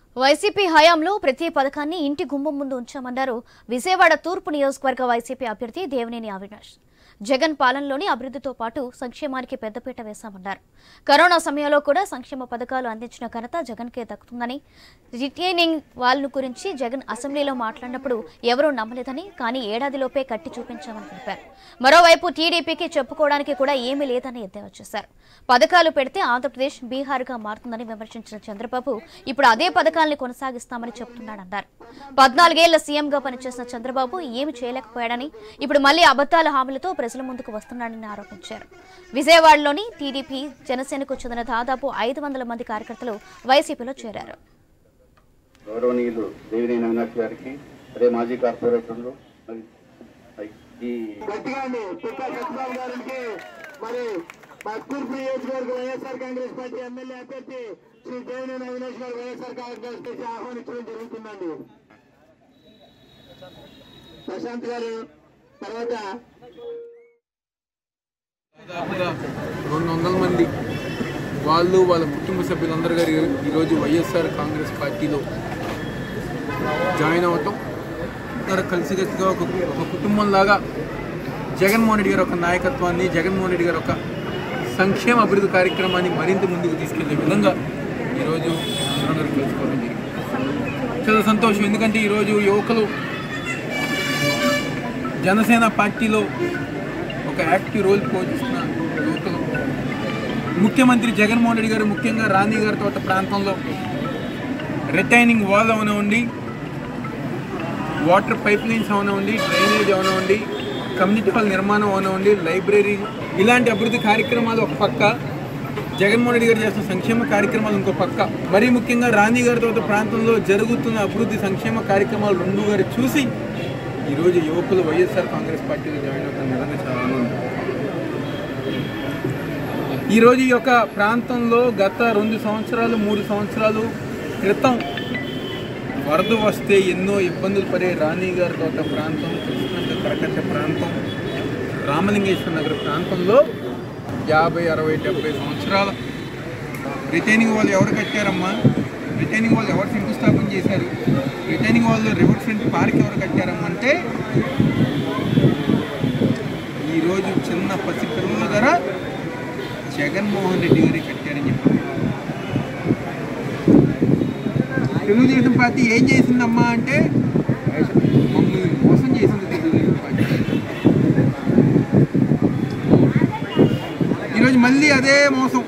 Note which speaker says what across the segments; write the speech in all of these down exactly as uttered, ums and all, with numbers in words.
Speaker 1: YCP హయాంలో ప్రతి పథకాన్ని ఇంటి గుమ్మం ముందు ఉంచామన్నారు విజయవాడ తూర్పు నియోజకవర్గ వైసీపీ అభ్యర్థి దేవినేని అవినాష్. జగన్ పాలనలోని అభివృద్ధితో పాటు సంక్షేమానికి పెద్దపీట వేశామన్నారు. కరోనా సమయంలో కూడా సంక్షేమ పథకాలు అందించిన ఘనత జగన్కే దక్కుతుందని, రిటైనింగ్ వాల్ గురించి జగన్ అసెంబ్లీలో మాట్లాడినప్పుడు ఎవరూ నమ్మలేదని, కానీ ఏడాదిలోపే కట్టి చూపించామని తెలిపారు. మరోవైపు టీడీపీకి చెప్పుకోవడానికి కూడా ఏమీ లేదని ఎద్దేవా చేశారు. పథకాలు పెడితే ఆంధ్రప్రదేశ్ బీహార్గా మారుతుందని విమర్శించిన చంద్రబాబు ఇప్పుడు అదే పథకాల్ని కొనసాగిస్తామని చెబుతున్నాడన్నారు. పద్నాలుగేళ్ల సీఎంగా పనిచేసిన చంద్రబాబు ఏమి చేయలేకపోయాడని, ఇప్పుడు మళ్లీ అబద్దాల హామీలతో ప్రజల ముందుకు వస్తున్నాడని ఆరోపించారు. విజయవాడలోని టీడీపీ జనసేనకు చెందిన దాదాపు ఐదు వందల మంది కార్యకర్తలు వైసీపీలో చేరారు.
Speaker 2: గౌరవనీయులు దేవినేని అవినాష్ గారికి, అదే మాజీ కార్పొరేటర్లు ఈ
Speaker 3: మరి తూర్పు నియోజకవర్గ వైఎస్ఆర్ కాంగ్రెస్ పార్టీ ఎమ్మెల్యే అభ్యర్థి శ్రీ దేవినేని అవినాష్ గారు వైఎస్ఆర్ కాంగ్రెస్ పార్టీ ఆహ్వానించడం జరుగుతుందండి. ప్రశాంత్ గారు తర్వాత
Speaker 4: దాదాపుగా రెండు వందల మంది వాళ్ళు వాళ్ళ కుటుంబ సభ్యులందరూ గారు ఈరోజు వైఎస్ఆర్ కాంగ్రెస్ పార్టీలో జాయిన్ అవ్వటం, అందరూ కలిసికట్టుగా ఒక ఒక కుటుంబంలాగా జగన్మోహన్ రెడ్డి గారు ఒక నాయకత్వాన్ని, జగన్మోహన్ రెడ్డి గారు ఒక సంక్షేమ అభివృద్ధి కార్యక్రమాన్ని మరింత ముందుకు తీసుకెళ్లే విధంగా ఈరోజు అందరూ కలుసుకోవడం జరిగింది. చాలా సంతోషం. ఎందుకంటే ఈరోజు యువకులు జనసేన పార్టీలో ఒక యాక్టివ్ రోల్ పోషిస్తున్న యువకులు, ముఖ్యమంత్రి జగన్మోహన్ రెడ్డి గారు ముఖ్యంగా రాణి గారి తోట ప్రాంతంలో రిటైనింగ్ వాల్ అవనివ్వండి, వాటర్ పైప్ లైన్స్ అవనివ్వండి, డ్రైనేజ్ అవనివ్వండి, కమ్యూనిటీ హాల్ నిర్మాణం అవనివ్వండి, లైబ్రరీ, ఇలాంటి అభివృద్ధి కార్యక్రమాలు ఒక పక్క, జగన్మోహన్ రెడ్డి గారు చేస్తున్న సంక్షేమ కార్యక్రమాలు ఇంకో పక్క, మరీ ముఖ్యంగా రాణి గారి తోట ప్రాంతంలో జరుగుతున్న అభివృద్ధి సంక్షేమ కార్యక్రమాలు రెండు గారు చూసి ఈరోజు యువకులు వైఎస్ఆర్ కాంగ్రెస్ పార్టీలో జాయిన్ అవుతున్న నిజంగా చాలా ఆనందం. ఈరోజు ఈ యొక్క ప్రాంతంలో గత రెండు సంవత్సరాలు మూడు సంవత్సరాలు క్రితం వరద వస్తే ఎన్నో ఇబ్బందులు పడే రాణి గారి తోట ప్రాంతం, కృష్ణ కరకట్ట ప్రాంతం, రామలింగేశ్వర నగర్ ప్రాంతంలో యాభై అరవై డెబ్బై సంవత్సరాల రిటైనింగ్ వాళ్ళు ఎవరు కట్టారమ్మా? రిటైనింగ్ వాళ్ళు ఎవరు శంకుస్థాపన చేశారు? రిటైనింగ్ వాళ్ళు రివర్ ఫ్రంట్ పార్క్ ఎవరు కట్టారమ్మంటే ఈరోజు చిన్న పసి పిల్లల ధర జగన్మోహన్ రెడ్డి గారి కట్టారని చెప్పారు. తెలుగుదేశం పార్టీ ఏం చేసిందమ్మా అంటే మమ్మల్ని మోసం చేసింది తెలుగుదేశం పార్టీ. ఈరోజు మళ్ళీ అదే మోసం.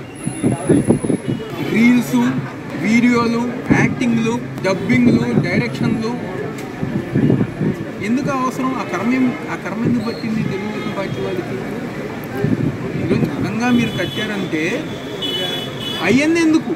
Speaker 4: రీల్స్, వీడియోలు, యాక్టింగ్లు, డబ్బింగ్లు, డైరెక్షన్లు ఎందుకు అవసరం? ఆ కర్మ ఆ కర్మ ఎందుకు పట్టింది తెలుగుదేశం పార్టీ వాళ్ళకి? ఈరోజు నిజంగా మీరు కట్టారంటే అయ్యింది ఎందుకు?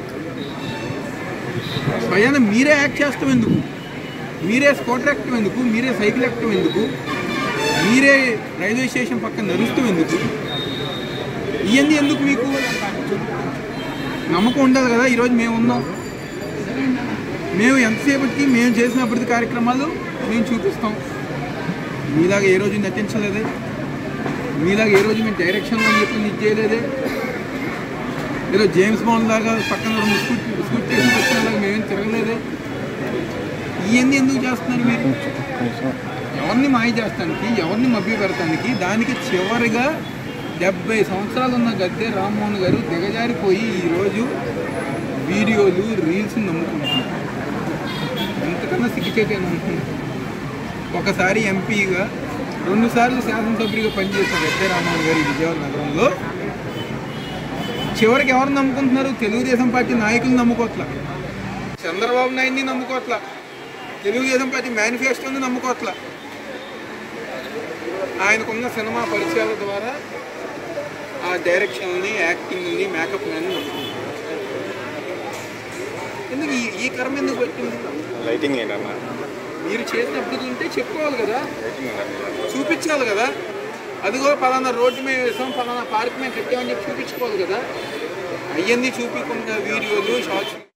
Speaker 4: స్వయాన మీరే యాక్ట్ చేస్తాం ఎందుకు? మీరే స్కూటర్ ఎక్కడం ఎందుకు? మీరే సైకిల్ ఎక్కడం ఎందుకు? మీరే రైల్వే స్టేషన్ పక్కన నడుస్తూ ఎందుకు? ఇవన్నీ ఎందుకు? మీకు నమ్మకం ఉండాలి కదా. ఈరోజు మేము ఉన్నాం, మేము ఎంతసేపటికి మేము చేసిన అభివృద్ధి కార్యక్రమాలు మేము చూపిస్తాం. మీలాగా ఏ రోజు నటించలేదే, మీలాగా ఏ రోజు మేము డైరెక్షన్లో అని చెప్పి ఇది చేయలేదే. ఏదో జేమ్స్ బాండ్ లాగా పక్కన రెండు స్కూట్ స్కూట్ చేసి పెట్టేలాగా మేమేం తిరగలేదే. ఇవన్నీ ఎందుకు చేస్తున్నారు మీరు? ఎవరిని మాయ చేస్తానికి, ఎవరిని మభ్య పెడతానికి? దానికి చివరిగా డెబ్బై సంవత్సరాలు ఉన్న గద్దె రామ్మోహన్ గారు దిగజారిపోయి ఈరోజు వీడియోలు, రీల్స్ నమ్ముకుంటున్నారు. ఎంతకన్నా సిగ్గుచేటని అనుకుంటున్నారు. ఒకసారి ఎంపీగా, రెండుసార్లు శాసనసభ్యుడిగా పనిచేసిన గద్దె రామ్మోహన్ గారు విజయవాడ నగరంలో చివరికి ఎవరు నమ్ముకుంటున్నారు? తెలుగుదేశం పార్టీ నాయకులు నమ్ముకోవట్ల, చంద్రబాబు నాయుడిని నమ్ముకోవట్ల, తెలుగుదేశం పార్టీ మేనిఫెస్టోని నమ్ముకోవట్ల. ఆయనకున్న సినిమా పరిచయాల ద్వారా ఆ డైరెక్షన్ని, యాక్టింగ్ని, మేకప్ మ్యాన్ని నమ్ముకుంటున్నారు. ఎందుకు ఈ ఈ కర్మ ఎందుకు పట్టింది?
Speaker 2: లైటింగ్ ఏంటన్నా?
Speaker 4: మీరు చేసినప్పుడు ఉంటే చెప్పుకోవాలి కదా, చూపించాలి కదా. అదిగో పలానా రోడ్డు మేము వేసాం, పలానా పార్క్ మేము కట్టామని చెప్పి చూపించుకోవాలి కదా. అయ్యింది చూపించకుండా వీడియోలు, షార్ట్స్